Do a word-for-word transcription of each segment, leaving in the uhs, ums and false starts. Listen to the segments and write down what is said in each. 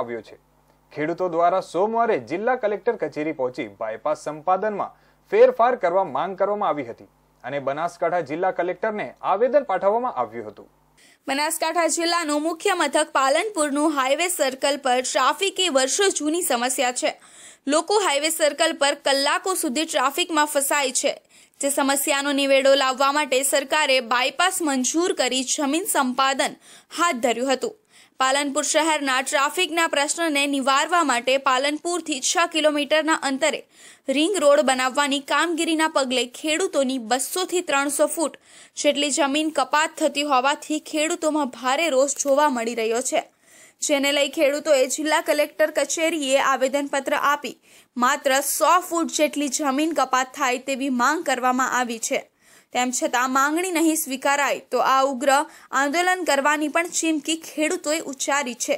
આવ્યો છે। ખેડૂતો દ્વારા સોમવારે જિલ્લા કલેક્ટર કચેરી પહોંચી બાયપાસ સંપાદનમાં ફેરફાર કરવા માંગ કરવામાં આવી હતી અને બનાસકાંઠા જિલ્લા કલેક્ટરને આવેદન પાઠવવામાં આવ્યું હતું। બનાસકાંઠા જિલ્લાનું મુખ્ય મથક પાલનપુરનું હાઈવે સર્કલ પર ટ્રાફિક એ વર્ષો જૂની સમસ્યા છે। લોકો હાઈવે સર્કલ પર કલાકો સુધી ટ્રાફિકમાં ફસાય છે, જે સમસ્યાનો નિવેડો લાવવા માટે સરકારે બાયપાસ મંજૂર કરી જમીન સંપાદન હાથ ધર્યું હતું। પાલનપુર શહેરના ટ્રાફિકના પ્રશ્નને નિવારવા માટે પાલનપુરથી છ કિલોમીટરના અંતરે રિંગ રોડ બનાવવાની કામગીરીના પગલે ખેડૂતોની બસો થી ત્રણસો ફૂટ જેટલી જમીન કપાત થતી હોવાથી ખેડૂતોમાં ભારે રોષ જોવા મળી રહ્યો છે, જેને લઈ ખેડૂતોએ જિલ્લા કલેક્ટર કચેરીએ આવેદનપત્ર આપી માત્ર સો ફૂટ જેટલી જમીન કપાત થાય તેવી માંગ કરવામાં આવી છે। તેમ છતાં માંગણી નહીં સ્વીકારાય તો આ ઉગ્ર આંદોલન કરવાની પણ ચીમકી ખેડૂતોએ ઉચ્ચારી છે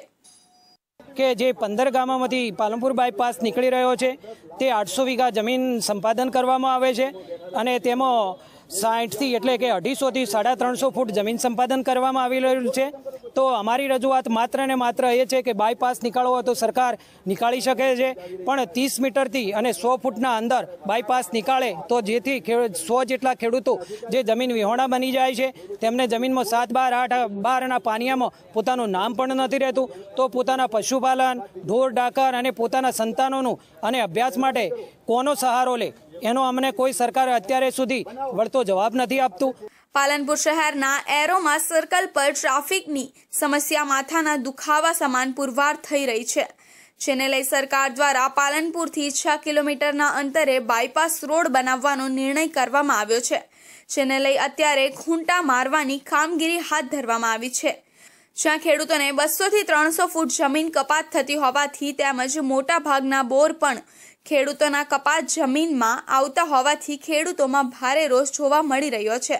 કે જે પંદર ગામોમાંથી પાલનપુર બાયપાસ નીકળી રહ્યો છે તે આઠસો વીઘા જમીન સંપાદન કરવામાં આવે છે અને તેમાં સાઠથી એટલે કે અઢીસોથી સાડા ત્રણસો ફૂટ જમીન સંપાદન કરવામાં આવી રહ્યું છે। તો અમારી રજૂઆત માત્ર ને માત્ર એ છે કે બાયપાસ નીકાળવો હોય તો સરકાર નીકાળી શકે છે, પણ ત્રીસ મીટરથી અને સો ફૂટના અંદર બાયપાસ નીકાળે તો જેથી સો જેટલા ખેડૂતો જે જમીન વિહોણા બની જાય છે તેમને જમીનમાં સાત બાર આઠ બારના પાનિયામાં પોતાનું નામ પણ નથી રહેતું, તો પોતાના પશુપાલન, ઢોર ઢાકર અને પોતાના સંતાનોનું અને અભ્યાસ માટે કોનો સહારો લે એનો અમને કોઈ સરકાર અત્યારે સુધી વળતો જવાબ નથી આપતું। પાલનપુર શહેરના એરોમા સર્કલ પર ટ્રાફિકની સમસ્યા માથાના દુખાવા સમાન પુરવાર થઈ રહી છે, જેને લઈ સરકાર દ્વારા પાલનપુરથી છ કિલોમીટરના અંતરે બાયપાસ રોડ બનાવવાનો નિર્ણય કરવામાં આવ્યો છે, જેને લઈ અત્યારે ખૂંટા મારવાની કામગીરી હાથ ધરવામાં આવી છે, જ્યાં ખેડૂતોને બસો થી ત્રણસો ફૂટ જમીન કપાત થતી હોવાથી તેમજ મોટા ભાગના બોર પણ ખેડૂતોના કપાત જમીનમાં આવતા હોવાથી ખેડૂતોમાં ભારે રોષ જોવા મળી રહ્યો છે।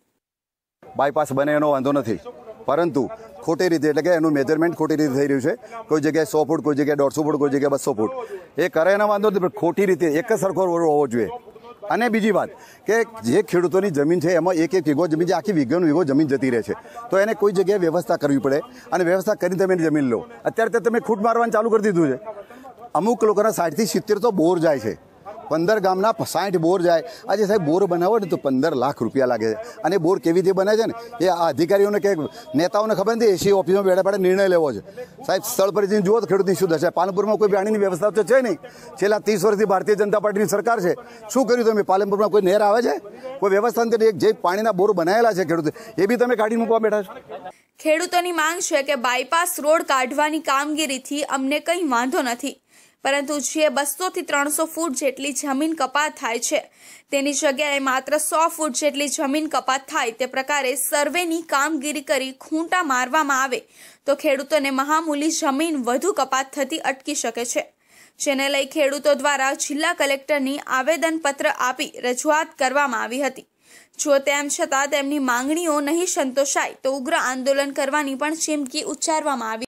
બાયપાસ બને એનો વાંધો નથી, પરંતુ ખોટી રીતે એટલે કે એનું મેજરમેન્ટ ખોટી રીતે થઈ રહ્યું છે। કોઈ જગ્યાએ સો ફૂટ, કોઈ જગ્યાએ દોઢસો ફૂટ, કોઈ જગ્યાએ બસો ફૂટ એ કરે એનો વાંધો નથી, પણ ખોટી રીતે એક જ સરખો રોડ હોવો જોઈએ। અને બીજી વાત કે જે ખેડૂતોની જમીન છે એમાં એક એક વીઘો જમીન છે, આખી વીઘોનો વીઘો જમીન જતી રહે છે, તો એને કોઈ જગ્યાએ વ્યવસ્થા કરવી પડે અને વ્યવસ્થા કરીને તમે એની જમીન લો। અત્યારે તો તમે ખૂટ મારવાનું ચાલુ કરી દીધું છે। અમુક લોકોના સાઠથી સિત્તેર તો બોર જાય છે, પંદર ગામના સાઠ બોર જાય। આજે સાહેબ બોર બનાવો ને તો પંદર લાખ રૂપિયા લાગે છે, અને બોર કેવી રીતે બને છે ને એ આ અધિકારીઓને કે નેતાઓને ખબર નથી, એસી ઓફિસમાં બેઠા બેઠા નિર્ણય લેવો છે। સાહેબ સ્થળ પર જઈને જુઓ તો ખેડૂતની શું થશે। પાલનપુરમાં કોઈ પાણીની વ્યવસ્થા તો છે નહીં, છેલ્લા ત્રીસ વર્ષથી ભારતીય જનતા પાર્ટીની સરકાર છે, શું કર્યું તમે? પાલનપુરમાં કોઈ નહેર આવે છે? કોઈ વ્યવસ્થા નથી। જે પાણીના બોર બનાવેલા છે ખેડૂતો એ બી તમે કાઢી મૂકવા બેઠા છો। ખેડૂતોની માંગ છે કે બાયપાસ રોડ કાઢવાની કામગીરીથી અમને કંઈ વાંધો નથી, પરંતુ જે બસો થી ત્રણસો ફૂટ જેટલી જમીન કપાત થાય છે તેની જગ્યાએ માત્ર સો ફૂટ જેટલી જમીન કપાત થાય તે પ્રકારે સર્વેની કામગીરી કરી ખૂંટા મારવામાં આવે તો ખેડૂતોને મહામૂલી જમીન વધુ કપાત થતી અટકી શકે છે, જેને લઈ ખેડૂતો દ્વારા જિલ્લા કલેક્ટરની આવેદનપત્ર આપી રજૂઆત કરવામાં આવી હતી। જો તેમ છતાં તેમની માંગણીઓ નહીં સંતોષાય તો ઉગ્ર આંદોલન કરવાની પણ ચીમકી ઉચ્ચારવામાં આવી।